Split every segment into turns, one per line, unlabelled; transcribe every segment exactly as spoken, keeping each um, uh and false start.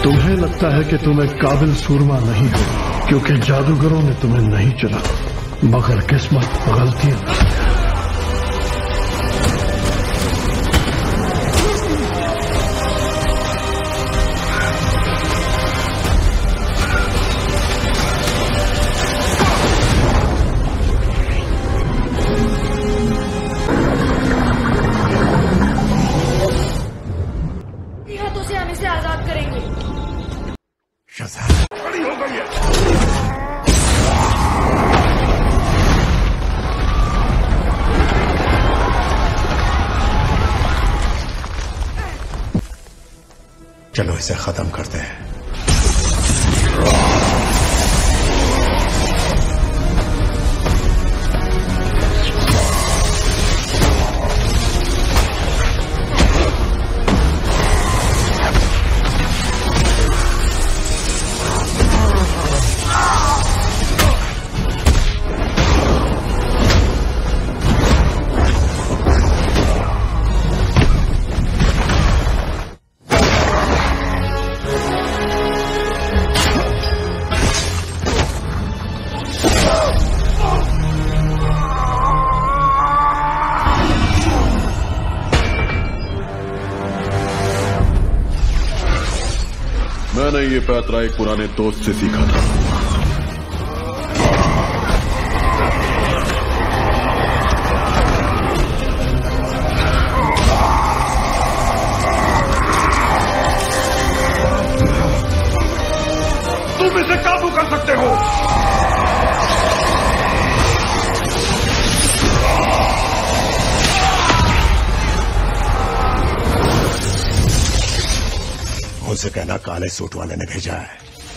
तुम्हें लगता है कि तुम एक काबिल सूरमा नहीं हो क्योंकि जादूगरों ने तुम्हें नहीं चुना, मगर किस्मत गलतियां
हम इसे आजाद करेंगे।
खड़ी हो गई है। चलो इसे खत्म करते हैं।
मैंने ये पैतरा एक पुराने दोस्त से सीखा था।
तुम इसे काबू कर सकते हो। उनसे कहना काले सूट वाले ने भेजा है।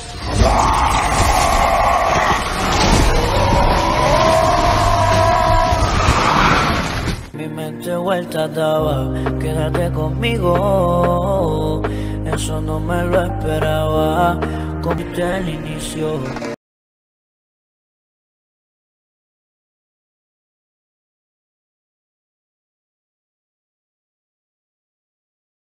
Mi mente vuelta daba, quédate conmigo, eso no me lo esperaba, como el inicio.